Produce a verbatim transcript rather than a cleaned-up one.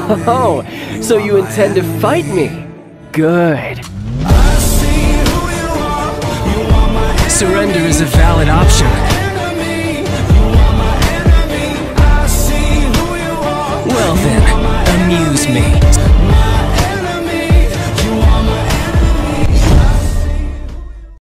Oh, so you intend to fight me? Good. Surrender is a valid option.